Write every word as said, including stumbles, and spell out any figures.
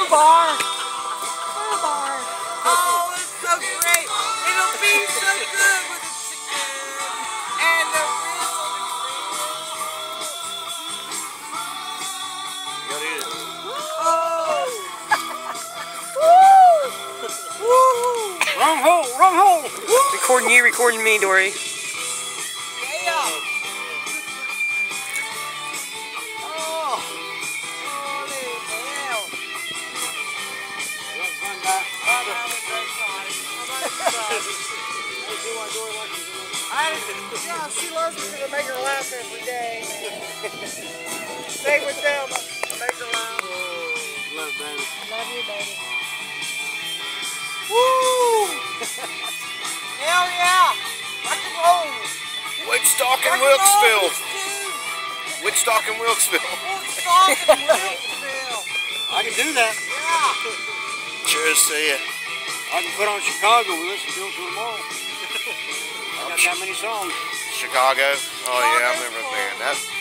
bar. Foo bar. Oh, it's so great. It'll be so good with the chicken and the ribs on the grill. You gotta eat it. Oh. Woo! Woo! Wrong hole, wrong hole. Recording you, recording me, Dory. Yeah. Oh. Holy hell. That's fun, guy. Oh, that was great fun. I, yeah, she loves me because I make her laugh every day. Stay with them. I make her laugh. Love, baby. Love you, baby. Woo! Hell yeah! Rock and roll! Woodstock and Rock and Wilkesville. roll, Woodstock and Wilkesville. Woodstock and Wilkesville. I can do that. Yeah. Cheers to you. I can put on Chicago. We listen to it tomorrow. I got that many songs. Chicago? Oh yeah, I remember the band. That